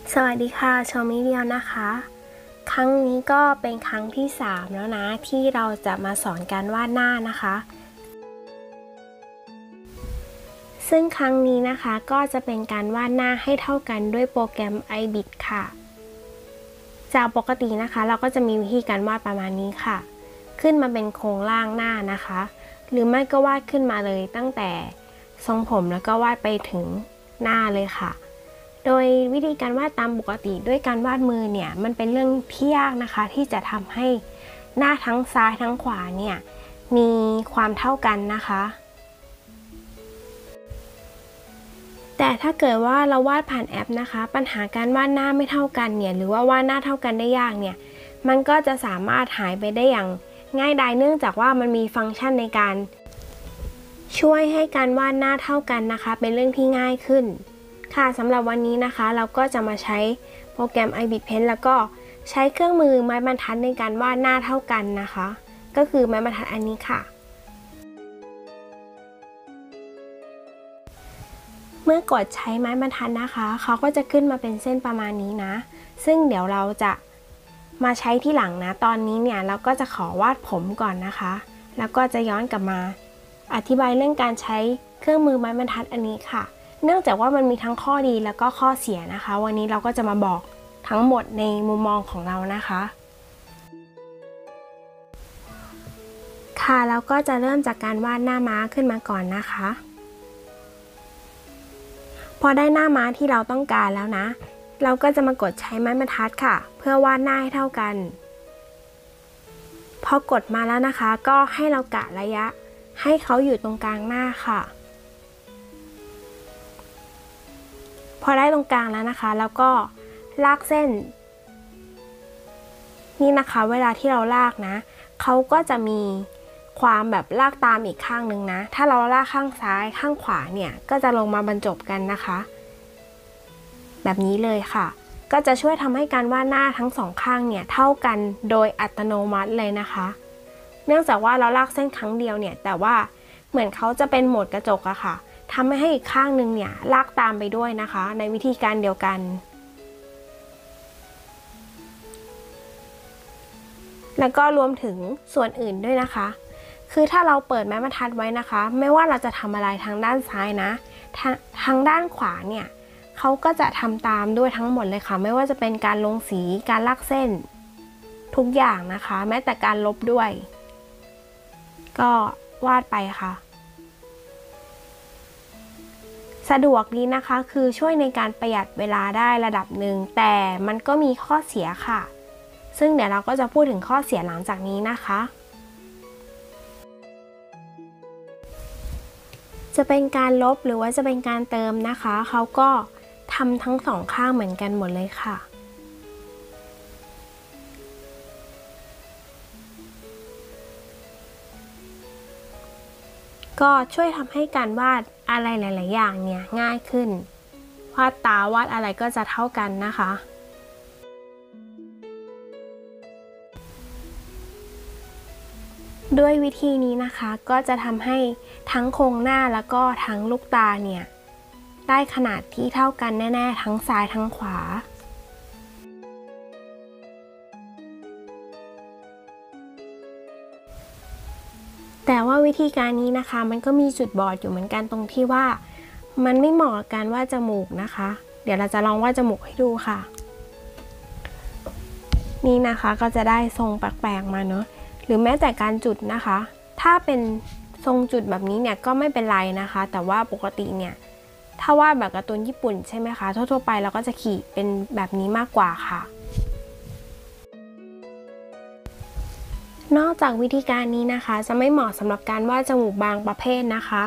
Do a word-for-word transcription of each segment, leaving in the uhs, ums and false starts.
สวัสดีค่ะชมมิเดียวนะคะครั้งนี้ก็เป็นครั้งที่สามแล้วนะที่เราจะมาสอนการวาดหน้านะคะซึ่งครั้งนี้นะคะก็จะเป็นการวาดหน้าให้เท่ากันด้วยโปรแกรม ไอ บิด ค่ะจากปกตินะคะเราก็จะมีวิธีการวาดประมาณนี้ค่ะขึ้นมาเป็นโครงร่างหน้านะคะหรือไม่ก็วาดขึ้นมาเลยตั้งแต่ทรงผมแล้วก็วาดไปถึงหน้าเลยค่ะโดยวิธีการวาดตามปกติด้วยการวาดมือเนี่ยมันเป็นเรื่องที่ยากนะคะที่จะทำให้หน้าทั้งซ้ายทั้งขวาเนี่ยมีความเท่ากันนะคะแต่ถ้าเกิดว่าเราวาดผ่านแอปนะคะปัญหาการวาดหน้าไม่เท่ากันเนี่ยหรือว่าวาดหน้าเท่ากันได้ยากเนี่ยมันก็จะสามารถหายไปได้อย่างง่ายดายเนื่องจากว่ามันมีฟังก์ชันในการช่วยให้การวาดหน้าเท่ากันนะคะเป็นเรื่องที่ง่ายขึ้นค่ะสำหรับวันนี้นะคะเราก็จะมาใช้โปรแกรม ไอ บิด Pen แล้วก็ใช้เครื่องมือไม้บรรทัดในการวาดหน้าเท่ากันนะคะก็คือไม้บรรทัดอันนี้ค่ะเมื่อกดใช้ไม้บรรทัดนะคะเขาก็จะขึ้นมาเป็นเส้นประมาณนี้นะซึ่งเดี๋ยวเราจะมาใช้ที่หลังนะตอนนี้เนี่ยเราก็จะขอวาดผมก่อนนะคะแล้วก็จะย้อนกลับมาอธิบายเรื่องการใช้เครื่องมือไม้บรรทัดอันนี้ค่ะเนื่องจากว่ามันมีทั้งข้อดีแล้วก็ข้อเสียนะคะวันนี้เราก็จะมาบอกทั้งหมดในมุมมองของเรานะคะค่ะแล้วก็จะเริ่มจากการวาดหน้าม้าขึ้นมาก่อนนะคะพอได้หน้าม้าที่เราต้องการแล้วนะเราก็จะมากดใช้ไม้บรรทัดค่ะเพื่อวาดหน้าให้เท่ากันพอกดมาแล้วนะคะก็ให้เรากะระยะให้เขาอยู่ตรงกลางหน้าค่ะพอได้ตรงกลางแล้วนะคะแล้วก็ลากเส้นนี่นะคะเวลาที่เราลากนะเขาก็จะมีความแบบลากตามอีกข้างหนึ่งนะถ้าเราลากข้างซ้ายข้างขวาเนี่ยก็จะลงมาบรรจบกันนะคะแบบนี้เลยค่ะก็จะช่วยทำให้การวาดหน้าทั้งสองข้างเนี่ยเท่ากันโดยอัตโนมัติเลยนะคะเนื่องจากว่าเราลากเส้นครั้งเดียวเนี่ยแต่ว่าเหมือนเขาจะเป็นโหมดกระจกอะค่ะทำให้อีกข้างหนึ่งเนี่ยลากตามไปด้วยนะคะในวิธีการเดียวกันแล้วก็รวมถึงส่วนอื่นด้วยนะคะคือถ้าเราเปิดไม้บรรทัดไว้นะคะไม่ว่าเราจะทำอะไรทางด้านซ้ายนะทางทางด้านขวาเนี่ยเขาก็จะทำตามด้วยทั้งหมดเลยค่ะไม่ว่าจะเป็นการลงสีการลากเส้นทุกอย่างนะคะแม้แต่การลบด้วยก็วาดไปค่ะสะดวกดีนะคะคือช่วยในการประหยัดเวลาได้ระดับหนึ่งแต่มันก็มีข้อเสียค่ะซึ่งเดี๋ยวเราก็จะพูดถึงข้อเสียหลังจากนี้นะคะจะเป็นการลบหรือว่าจะเป็นการเติมนะคะเขาก็ทำทั้งสองข้างเหมือนกันหมดเลยค่ะก็ช่วยทำให้การวาดอะไรหลายๆอย่างเนี่ยง่ายขึ้นวาดตาวาดอะไรก็จะเท่ากันนะคะด้วยวิธีนี้นะคะก็จะทำให้ทั้งโครงหน้าแล้วก็ทั้งลูกตาเนี่ยได้ขนาดที่เท่ากันแน่ๆทั้งซ้ายทั้งขวาแต่ว่าวิธีการนี้นะคะมันก็มีจุดบอดอยู่เหมือนกันตรงที่ว่ามันไม่เหมาะกับการวาดจมูกนะคะเดี๋ยวเราจะลองวาดจมูกให้ดูค่ะนี่นะคะก็จะได้ทรงแปลกๆมาเนอะหรือแม้แต่การจุดนะคะถ้าเป็นทรงจุดแบบนี้เนี่ยก็ไม่เป็นไรนะคะแต่ว่าปกติเนี่ยถ้าวาดแบบการ์ตูนญี่ปุ่นใช่ไหมคะทั่วๆไปเราก็จะขีดเป็นแบบนี้มากกว่าค่ะนอกจากวิธีการนี้นะคะจะไม่เหมาะสำหรับการวาดจมูกบางประเภทนะคะ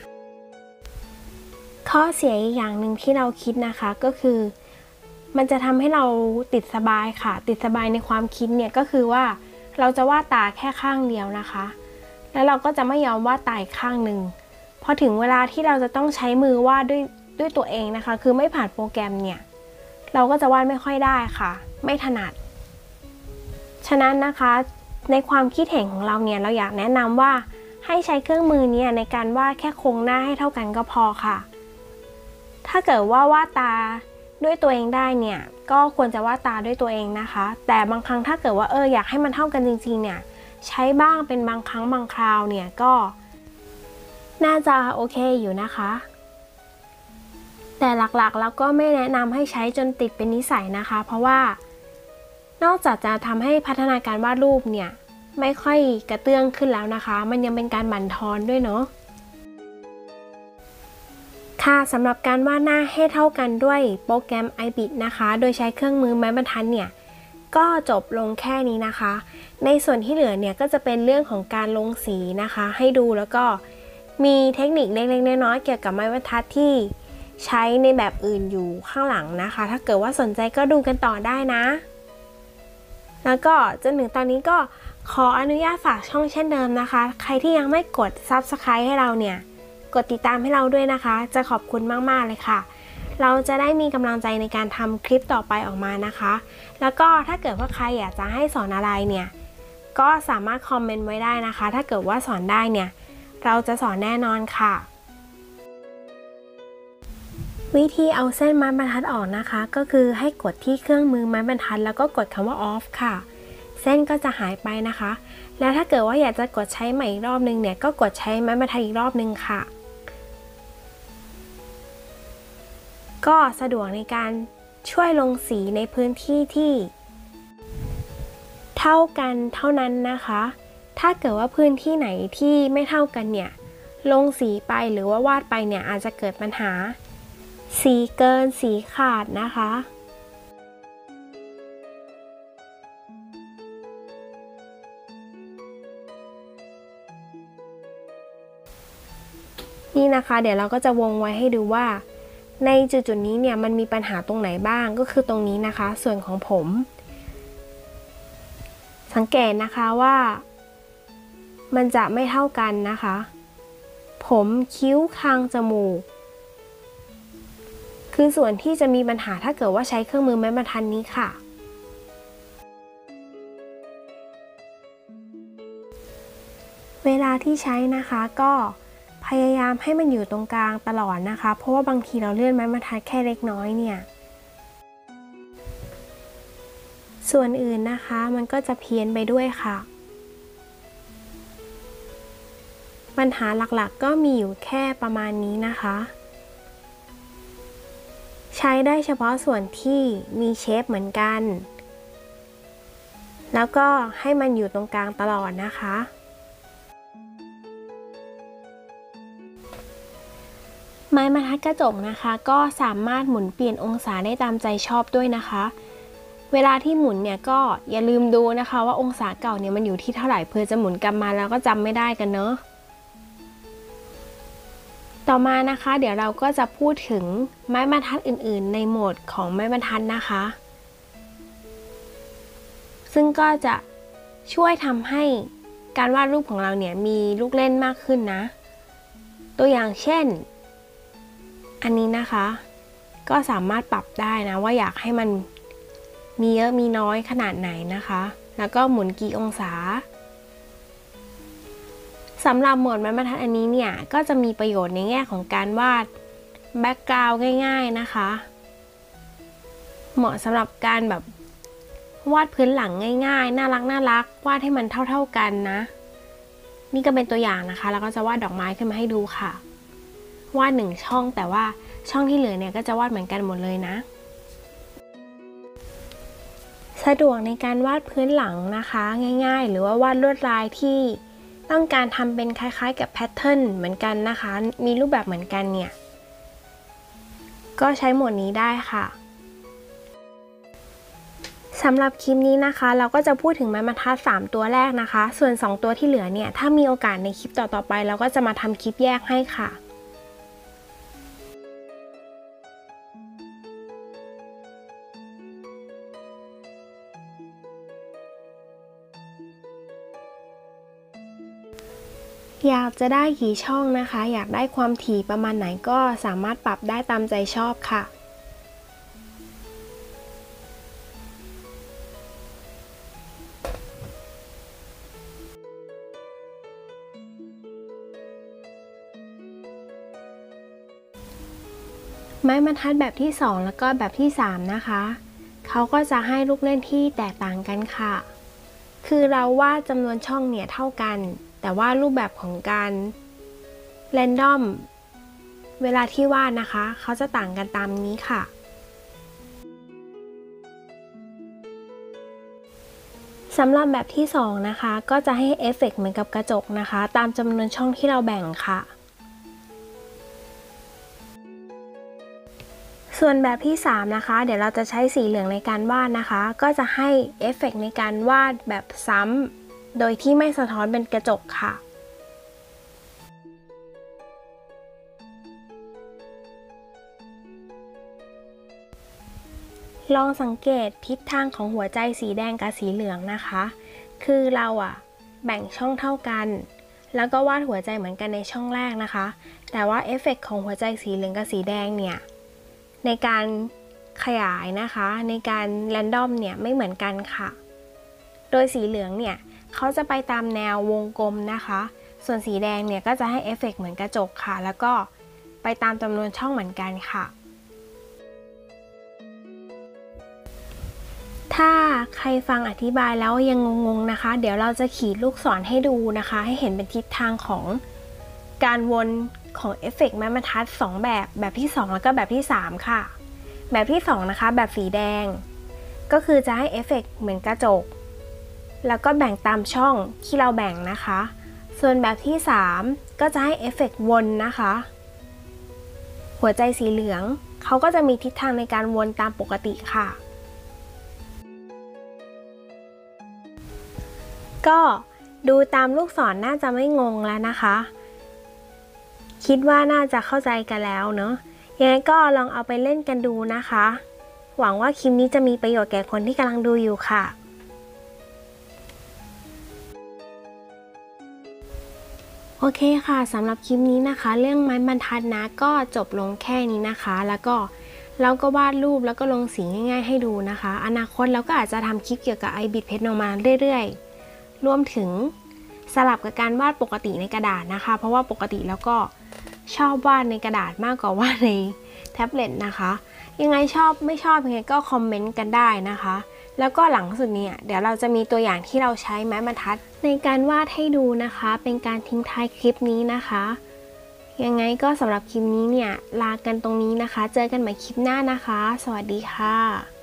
ข้อเสียอีกอย่างหนึ่งที่เราคิดนะคะก็คือมันจะทำให้เราติดสบายค่ะติดสบายในความคิดเนี่ยก็คือว่าเราจะวาดตาแค่ข้างเดียวนะคะแล้วเราก็จะไม่ยอมวาดตาอีกข้างหนึ่งพอถึงเวลาที่เราจะต้องใช้มือวาดด้วยด้วยตัวเองนะคะคือไม่ผ่านโปรแกรมเนี่ยเราก็จะวาดไม่ค่อยได้ค่ะไม่ถนัดฉะนั้นนะคะในความคิดเห็นของเราเนี่ยเราอยากแนะนำว่าให้ใช้เครื่องมือนี้ในการวาดแค่โครงหน้าให้เท่ากันก็พอค่ะถ้าเกิดว่าวาดตาด้วยตัวเองได้เนี่ยก็ควรจะวาดตาด้วยตัวเองนะคะแต่บางครั้งถ้าเกิดว่าเอออยากให้มันเท่ากันจริงๆเนี่ยใช้บ้างเป็นบางครั้งบางคราวเนี่ยก็น่าจะโอเคอยู่นะคะแต่หลักๆแล้วก็ไม่แนะนำให้ใช้จนติดเป็นนิสัยนะคะเพราะว่านอกจากจะทำให้พัฒนาการวาดรูปเนี่ยไม่ค่อยกระเตื้องขึ้นแล้วนะคะมันยังเป็นการบั่นทอนด้วยเนาะค่ะสำหรับการวาดหน้าให้เท่ากันด้วยโปรแกรม ไอ บิท นะคะโดยใช้เครื่องมือไม้บรรทัดเนี่ยก็จบลงแค่นี้นะคะในส่วนที่เหลือเนี่ยก็จะเป็นเรื่องของการลงสีนะคะให้ดูแล้วก็มีเทคนิคเล็กๆน้อยๆเกี่ยวกับไม้บรรทัดที่ใช้ในแบบอื่นอยู่ข้างหลังนะคะถ้าเกิดว่าสนใจก็ดูกันต่อได้นะแล้วก็จนถึงตอนนี้ก็ขออนุญาตฝากช่องเช่นเดิมนะคะใครที่ยังไม่กด ซับสไครบ์ ให้เราเนี่ยกดติดตามให้เราด้วยนะคะจะขอบคุณมากๆเลยค่ะเราจะได้มีกำลังใจในการทำคลิปต่อไปออกมานะคะแล้วก็ถ้าเกิดว่าใครอยากจะให้สอนอะไรเนี่ยก็สามารถคอมเมนต์ไว้ได้นะคะถ้าเกิดว่าสอนได้เนี่ยเราจะสอนแน่นอนค่ะวิธีเอาเส้นไม้บรรทัดออกนะคะก็คือให้กดที่เครื่องมือไม้บรรทัดแล้วก็กดคำว่า ออฟ ค่ะเส้นก็จะหายไปนะคะแล้วถ้าเกิดว่าอยากจะกดใช้ใหม่อีกรอบนึงเนี่ยก็กดใช้ไม้บรรทัดอีกรอบนึงค่ะก็สะดวกในการช่วยลงสีในพื้นที่ที่เท่ากันเท่านั้นนะคะถ้าเกิดว่าพื้นที่ไหนที่ไม่เท่ากันเนี่ยลงสีไปหรือว่าวาดไปเนี่ยอาจจะเกิดปัญหาสีเกินสีขาดนะคะนี่นะคะเดี๋ยวเราก็จะวงไว้ให้ดูว่าในจุดๆนี้เนี่ยมันมีปัญหาตรงไหนบ้างก็คือตรงนี้นะคะส่วนของผมสังเกตนะคะว่ามันจะไม่เท่ากันนะคะผมคิ้วคางจมูกคือส่วนที่จะมีปัญหาถ้าเกิดว่าใช้เครื่องมือไม้บรรทัดนี้ค่ะเวลาที่ใช้นะคะก็พยายามให้มันอยู่ตรงกลางตลอดนะคะเพราะว่าบางทีเราเลื่อนไม้บรรทัดแค่เล็กน้อยเนี่ยส่วนอื่นนะคะมันก็จะเพี้ยนไปด้วยค่ะปัญหาหลักๆก็มีอยู่แค่ประมาณนี้นะคะใช้ได้เฉพาะส่วนที่มีเชฟเหมือนกันแล้วก็ให้มันอยู่ตรงกลางตลอดนะคะไม้บรรทัดกระจกนะคะก็สามารถหมุนเปลี่ยนองศาได้ตามใจชอบด้วยนะคะเวลาที่หมุนเนี่ยก็อย่าลืมดูนะคะว่าองศาเก่าเนี่ยมันอยู่ที่เท่าไหร่เพื่อจะหมุนกลับมาแล้วก็จำไม่ได้กันเนาะต่อมานะคะเดี๋ยวเราก็จะพูดถึงไม้บรรทัดอื่นๆในโหมดของไม้บรรทัดนะคะซึ่งก็จะช่วยทำให้การวาดรูปของเราเนี่ยมีลูกเล่นมากขึ้นนะตัวอย่างเช่นอันนี้นะคะก็สามารถปรับได้นะว่าอยากให้มันมีเยอะมีน้อยขนาดไหนนะคะแล้วก็หมุนกี่องศาสำหรับโหมดไม้บรรทัดอันนี้เนี่ยก็จะมีประโยชน์ในแง่ของการวาดแบ็กกราวด์ง่ายๆนะคะเหมาะสำหรับการแบบวาดพื้นหลังง่ายๆน่ารักน่ารักวาดให้มันเท่าๆกันนะนี่ก็เป็นตัวอย่างนะคะแล้วก็จะวาดดอกไม้ขึ้นมาให้ดูค่ะวาดหนึ่งช่องแต่ว่าช่องที่เหลือเนี่ยก็จะวาดเหมือนกันหมดเลยนะสะดวกในการวาดพื้นหลังนะคะง่ายๆหรือว่าวาดลวดลายที่ต้องการทำเป็นคล้ายๆกับแพทเทิร์นเหมือนกันนะคะมีรูปแบบเหมือนกันเนี่ยก็ใช้โหมดนี้ได้ค่ะสำหรับคลิปนี้นะคะเราก็จะพูดถึงไม้บรรทัดสามตัวแรกนะคะส่วนสองตัวที่เหลือเนี่ยถ้ามีโอกาสในคลิปต่อๆไปเราก็จะมาทำคลิปแยกให้ค่ะอยากจะได้กี่ช่องนะคะอยากได้ความถี่ประมาณไหนก็สามารถปรับได้ตามใจชอบค่ะไม้บรรทัดแบบที่สองแล้วก็แบบที่สามนะคะเขาก็จะให้ลูกเล่นที่แตกต่างกันค่ะคือเราวาดจำนวนช่องเนี่ยเท่ากันแต่ว่ารูปแบบของการแรนดอมเวลาที่วาดนะคะเขาจะต่างกันตามนี้ค่ะสำหรับแบบที่สองนะคะก็จะให้เอฟเฟกต์เหมือนกับกระจกนะคะตามจำนวนช่องที่เราแบ่งค่ะส่วนแบบที่สามนะคะเดี๋ยวเราจะใช้สีเหลืองในการวาดนะคะก็จะให้เอฟเฟกต์ในการวาดแบบซ้ำโดยที่ไม่สะท้อนเป็นกระจกค่ะลองสังเกตทิศทางของหัวใจสีแดงกับสีเหลืองนะคะคือเราอะแบ่งช่องเท่ากันแล้วก็วาดหัวใจเหมือนกันในช่องแรกนะคะแต่ว่าเอฟเฟกต์ของหัวใจสีเหลืองกับสีแดงเนี่ยในการขยายนะคะในการแรนดอมเนี่ยไม่เหมือนกันค่ะโดยสีเหลืองเนี่ยเขาจะไปตามแนววงกลมนะคะส่วนสีแดงเนี่ยก็จะให้เอฟเฟกต์เหมือนกระจกค่ะแล้วก็ไปตามจำนวนช่องเหมือนกันค่ะถ้าใครฟังอธิบายแล้วยังงงๆนะคะเดี๋ยวเราจะขีดลูกศรให้ดูนะคะให้เห็นเป็นทิศทางของการวนของเอฟเฟกต์ไม้บรรทัดสองแบบแบบที่สองแล้วก็แบบที่สามค่ะแบบที่สองนะคะแบบสีแดงก็คือจะให้เอฟเฟกต์เหมือนกระจกแล้วก็แบ่งตามช่องที่เราแบ่งนะคะส่วนแบบที่สามก็จะให้เอฟเฟกต์วนนะคะหัวใจสีเหลืองเขาก็จะมีทิศทางในการวนตามปกติค่ะก็ดูตามลูกศรน่าจะไม่งงแล้วนะคะคิดว่าน่าจะเข้าใจกันแล้วเนอะยังไงก็ลองเอาไปเล่นกันดูนะคะหวังว่าคลิปนี้จะมีประโยชน์แก่คนที่กำลังดูอยู่ค่ะโอเคค่ะสำหรับคลิปนี้นะคะเรื่องไม้บรรทัดนะก็จบลงแค่นี้นะคะแล้วก็เราก็วาดรูปแล้วก็ลงสีง่ายๆให้ดูนะคะอนาคตเราก็อาจจะทำคลิปเกี่ยวกับ ไอ บิท Pen ออกมาเรื่อยๆรวมถึงสลับกับการวาดปกติในกระดาษนะคะเพราะว่าปกติแล้วก็ชอบวาดในกระดาษมากกว่าวาดในแท็บเล็ตนะคะยังไงชอบไม่ชอบยังไงก็คอมเมนต์กันได้นะคะแล้วก็หลังสุดเนี่ยเดี๋ยวเราจะมีตัวอย่างที่เราใช้ไม้บรรทัดในการวาดให้ดูนะคะเป็นการทิ้งท้ายคลิปนี้นะคะยังไงก็สำหรับคลิปนี้เนี่ยลากันตรงนี้นะคะเจอกันใหม่คลิปหน้านะคะสวัสดีค่ะ